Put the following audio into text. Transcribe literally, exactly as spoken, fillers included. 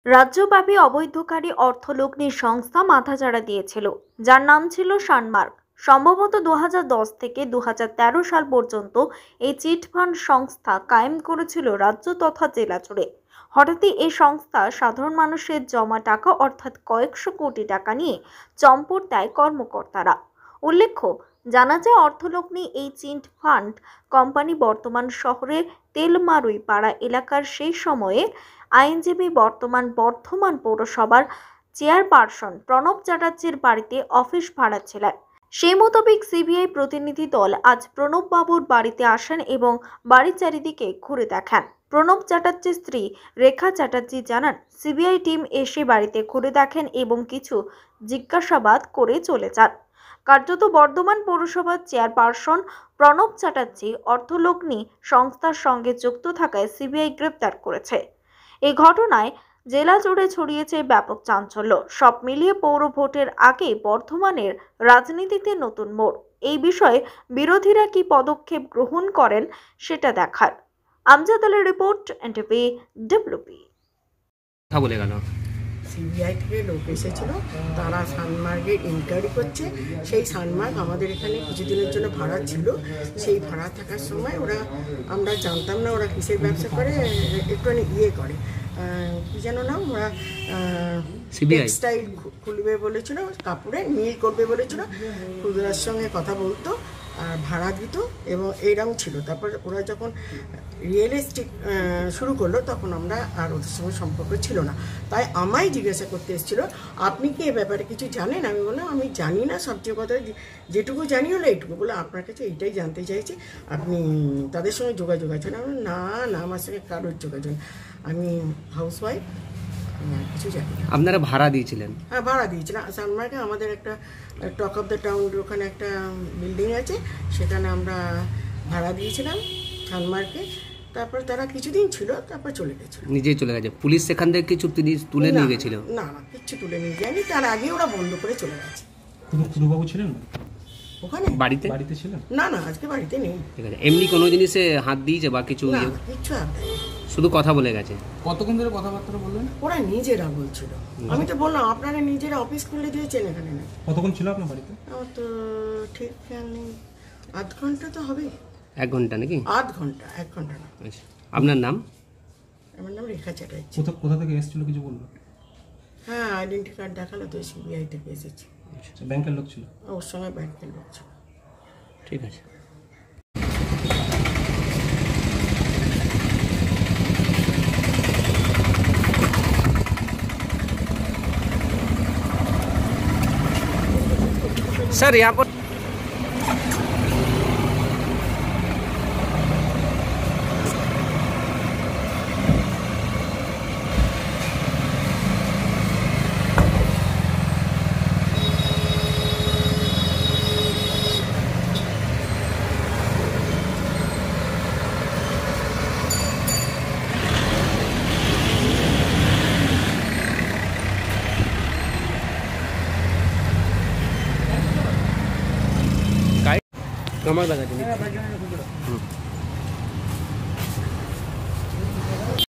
রাজ্যব্যাপী অবৈধকারী অর্থলগ্নির সংস্থা মাথাচাড়া দিয়েছিল, যার নাম ছিল সানমার্ক। সম্ভবত দু হাজার দশ থেকে দু হাজার তেরো সাল পর্যন্ত এই চিটফান্ড সংস্থা কায়েম করেছিল রাজ্য তথা জেলা জুড়ে। হঠাৎই এই সংস্থা সাধারণ মানুষের জমা টাকা অর্থাৎ কয়েকশো কোটি টাকা নিয়ে চম্পট দেয় কর্মকর্তারা। উল্লেখ্য, জানা যায় অর্থলগ্নি এই চিট ফান্ড কোম্পানি বর্তমান শহরের তেলমারুই পাড়া এলাকার সেই সময়ে আইনজীবী বর্তমান বর্ধমান পৌরসভার চেয়ারপারসন প্রণব চ্যাটার্জির বাড়িতে অফিস ভাড়া ছিলেন। সেই মোতাবেক সিবিআই প্রতিনিধি দল আজ প্রণব বাবুর বাড়িতে আসেন এবং বাড়ির চারিদিকে ঘুরে দেখেন। প্রণব চ্যাটার্জির স্ত্রী রেখা চ্যাটার্জি জানান, সিবিআই টিম এসে বাড়িতে ঘুরে দেখেন এবং কিছু জিজ্ঞাসাবাদ করে চলে যান। কার্যত বর্ধমান পৌরসভার চেয়ারপারসন প্রণব চ্যাটার্জি অর্থলগ্নি সংস্থার সঙ্গে যুক্ত থাকায় সিবিআই গ্রেপ্তার করেছে। এই ঘটনায় জেলা জুড়ে ছড়িয়েছে ব্যাপক চাঞ্চল্য। সব মিলিয়ে পৌর ভোটের আগে বর্ধমানের রাজনীতিতে নতুন মোড়। এই বিষয়ে বিরোধীরা কি পদক্ষেপ গ্রহণ করেন সেটা দেখার। আমজাদ আলীর রিপোর্ট, এনটিভি ডব্লিউপি। বলে গেল সিবিআই থেকে লোক এসেছিল, তারা সানমার্গের ইনকোয়ারি করছে। সেই সানমার্গ আমাদের এখানে কিছুদিনের জন্য ভাড়া ছিল। সেই ভাড়া থাকার সময় ওরা, আমরা জানতাম না ওরা কিসের ব্যবসা করে, একটুখানি ইয়ে করে কি যেন নাম, ওরা টেক্সটাইল খুলবে বলেছিল, কাপড়ের মিল করবে বলেছিল, খুচরার সঙ্গে কথা বলতো আর ভাড়া দিত এবং এইরকম ছিল। তারপর ওরা যখন রিয়েল এস্টেট শুরু করলো তখন আমরা আর ওদের সঙ্গে সম্পর্ক ছিল না। তাই আমায় জিজ্ঞাসা করতে এসেছিল, আপনি কি এ ব্যাপারে কিছু জানেন? আমি বললাম আমি জানি না, সবচেয়ে কথা যেটুকু জানি হলো এইটুকু। বলে আপনার কাছে এইটাই জানতে চাইছি, আপনি তাদের সঙ্গে যোগাযোগ আছেন? আমি না না আমার সঙ্গে কারোর যোগাযোগ, আমি হাউস ওয়াইফ, কিছু জানি না। আপনারা ভাড়া দিয়েছিলেন? হ্যাঁ, ভাড়া দিয়েছিলাম। সানমার্কে আমাদের একটা টক অফ দ্য টাউন ওখানে একটা বিল্ডিং আছে, সেখানে আমরা ভাড়া দিয়েছিলাম সানমার্কে। তারপর তারা কিছুদিন ছিল, তারপর চলে গেছিল, নিজেই চলে গেছে। পুলিশ সেখান থেকে কিছু তুলে নিয়ে গেছিল? না না, কিচ্ছু তুলে নিয়ে যায়নি, তার আগে ওরা বন্ধ করে চলে গেছে। পুরবাবু ছিলেন ওখানে? বাড়িতে বাড়িতে ছিলেন? না না, আজকে বাড়িতে নেই। ঠিক আছে। এমনি কোনো জিনিসে হাত দিয়েছে বা কিছু? কিচ্ছু হাত দেয়নি, শুধু কথা বলে গেছে। কতক্ষণ ধরে কথাবার্তা বললেন? ওরা নিজেরা বলছিল। আমি তো বললাম আপনারা নিজেরা অফিস খুলে দিয়েছেন এখানে। না, কতক্ষণ ছিল আপনার বাড়িতে? আমার তো ঠিক খেয়াল নেই, আধ ঘন্টা তো হবে। এক ঘন্টা নাকি? আধ ঘন্টা, এক ঘন্টা না। আচ্ছা, আপনার নাম? আমার নাম রেখা চ্যাটার্জি। কোথা কোথা থেকে এসেছিল কিছু বললো? হ্যাঁ, আইডেন্টি কার্ড দেখালো তো, সিবিআই থেকে এসেছে। আচ্ছা, ব্যাংকের লোক ছিল? ওর সঙ্গে ব্যাংকের লোক ছিল। ঠিক আছে। सर यहाँ पर nomor berapa ini?